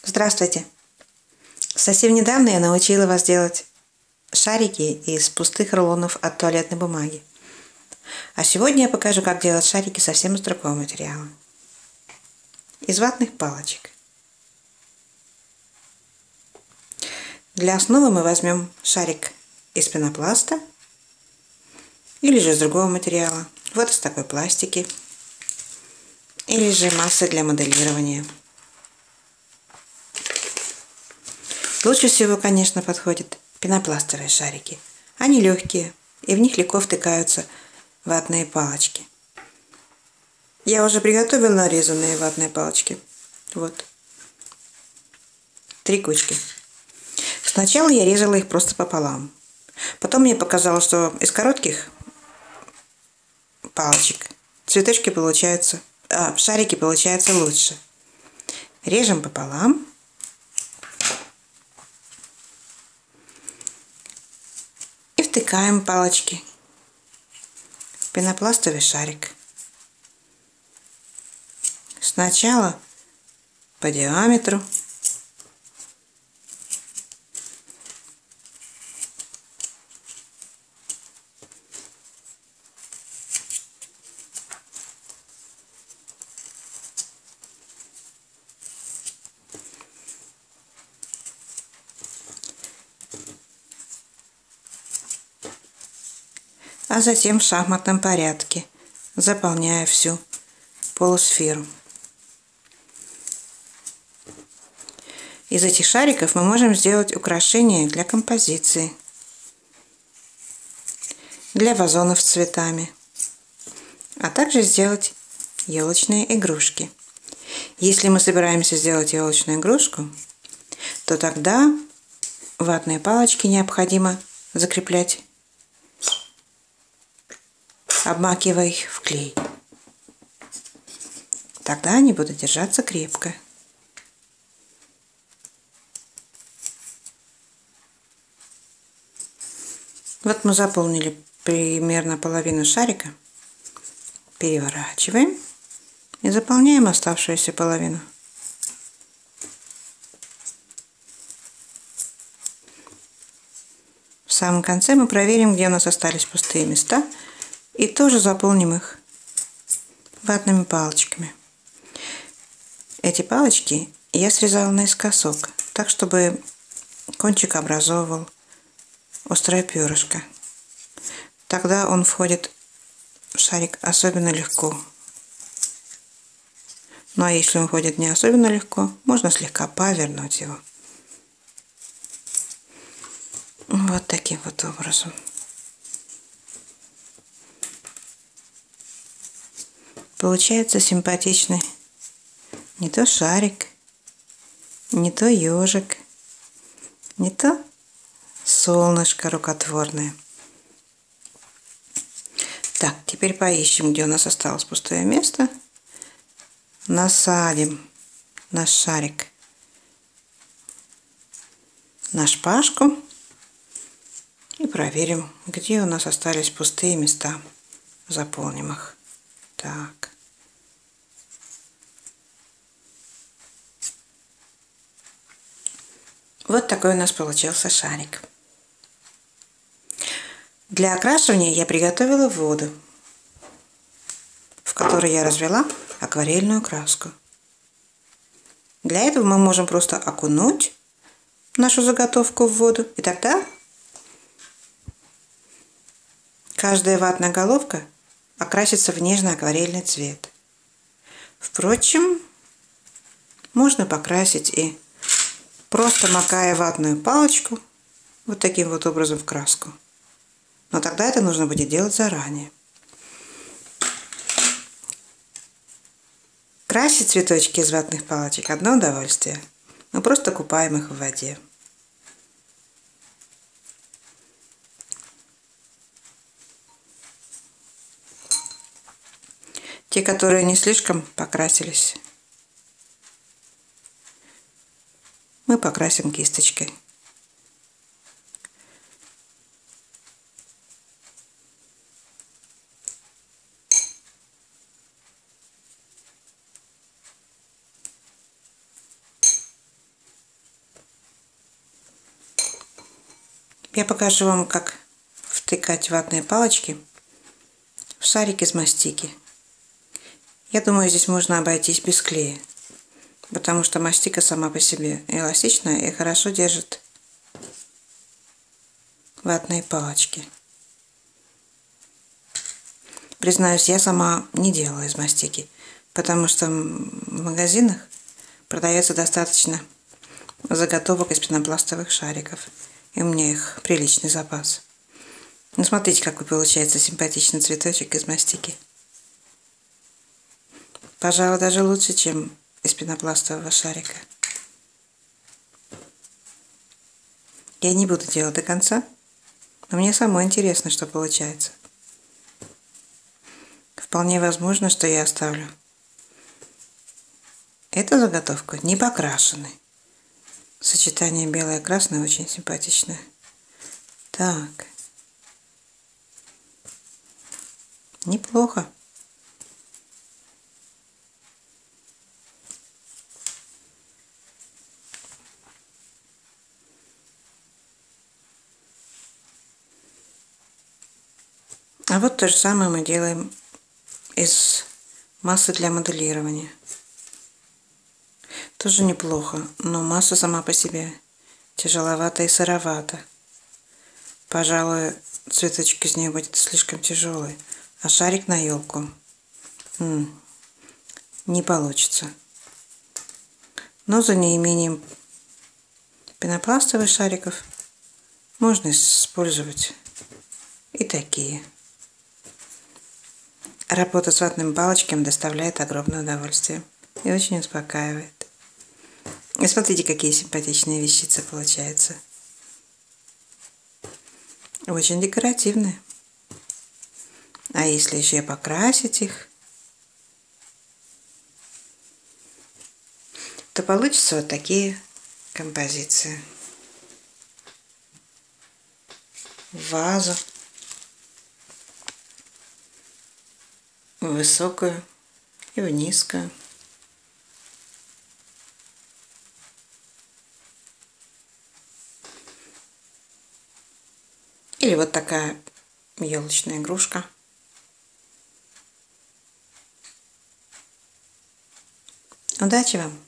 Здравствуйте! Совсем недавно я научила вас делать шарики из пустых рулонов от туалетной бумаги. А сегодня я покажу, как делать шарики совсем из другого материала. Из ватных палочек. Для основы мы возьмем шарик из пенопласта или же из другого материала. Вот из такой пластики. Или же массы для моделирования. Лучше всего, конечно, подходят пенопластовые шарики. Они легкие, и в них легко втыкаются ватные палочки. Я уже приготовила нарезанные ватные палочки. Вот. 3 кучки. Сначала я резала их просто пополам. Потом мне показалось, что из коротких палочек цветочки получаются, шарики получаются лучше. Режем пополам. И втыкаем палочки в пенопластовый шарик. Сначала по диаметру. А затем в шахматном порядке, заполняя всю полусферу. Из этих шариков мы можем сделать украшения для композиции, для вазонов с цветами, а также сделать елочные игрушки. Если мы собираемся сделать елочную игрушку, то тогда ватные палочки необходимо закреплять, обмакивая их в клей. Тогда они будут держаться крепко. Вот мы заполнили примерно половину шарика. Переворачиваем и заполняем оставшуюся половину. В самом конце мы проверим, где у нас остались пустые места, и тоже заполним их ватными палочками. Эти палочки я срезала наискосок, так чтобы кончик образовывал острое перышко. Тогда он входит в шарик особенно легко. Ну а если он входит не особенно легко, можно слегка повернуть его. Вот таким вот образом. Получается симпатичный не то шарик, не то ежик, не то солнышко рукотворное. Так, теперь поищем, где у нас осталось пустое место. Насадим наш шарик на шпажку и проверим, где у нас остались пустые места. Заполним их. Так. Вот такой у нас получился шарик. Для окрашивания я приготовила воду, в которой я развела акварельную краску. Для этого мы можем просто окунуть нашу заготовку в воду, и тогда каждая ватная головка окрасится в нежный акварельный цвет. Впрочем, можно покрасить и просто макая ватную палочку вот таким вот образом в краску. Но тогда это нужно будет делать заранее. Красить цветочки из ватных палочек одно удовольствие. Мы просто купаем их в воде. Те, которые не слишком покрасились, мы покрасим кисточкой. Я покажу вам, как втыкать ватные палочки в шарик из мастики. Я думаю, здесь можно обойтись без клея, потому что мастика сама по себе эластичная и хорошо держит ватные палочки. Признаюсь, я сама не делала из мастики, потому что в магазинах продается достаточно заготовок из пенопластовых шариков, и у меня их приличный запас. Ну, смотрите, какой получается симпатичный цветочек из мастики. Пожалуй, даже лучше, чем из пенопластового шарика. Я не буду делать до конца, но мне самой интересно, что получается. Вполне возможно, что я оставлю эту заготовку не покрашенной. Сочетание белое и красное очень симпатичное. Так. Неплохо. А вот то же самое мы делаем из массы для моделирования. Тоже неплохо, но масса сама по себе тяжеловата и сыровата. Пожалуй, цветочек из нее будет слишком тяжелый, а шарик на елку не получится. Но за неимением пенопластовых шариков можно использовать и такие. Работа с ватными палочками доставляет огромное удовольствие и очень успокаивает. И смотрите, какие симпатичные вещицы получаются. Очень декоративные. А если еще покрасить их, то получатся вот такие композиции. В вазу, в высокую и в низкую. Или вот такая елочная игрушка. Удачи вам!